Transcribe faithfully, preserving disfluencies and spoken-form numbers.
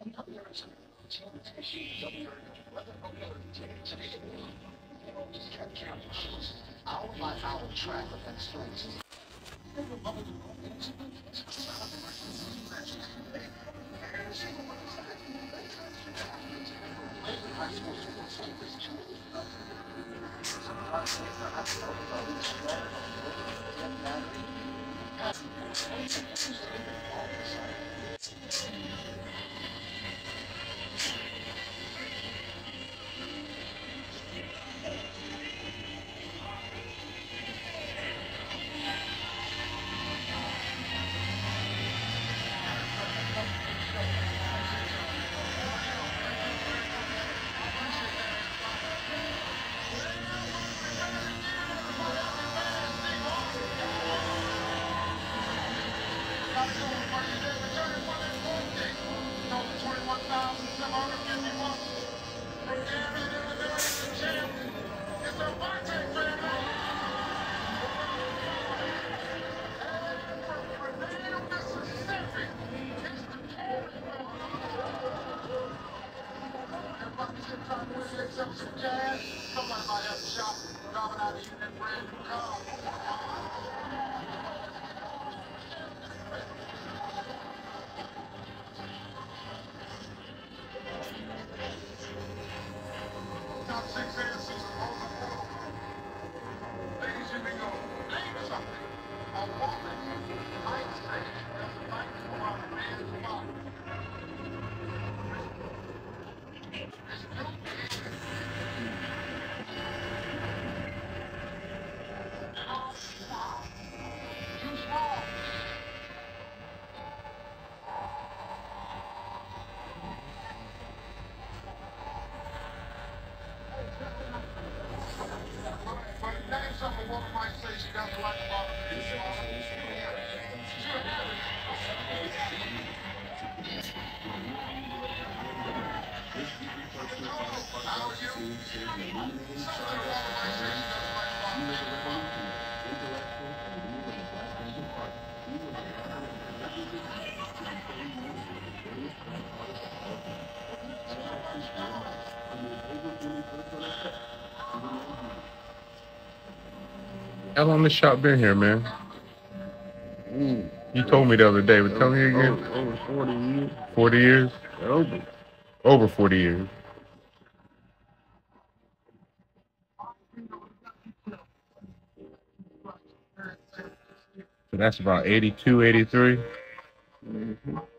How long this shop been here, man? Mm. You told me the other day, but tell me again. Over, over forty years. forty years? Over. Over forty years. So that's about eighty-two, eighty-three. Mm-hmm.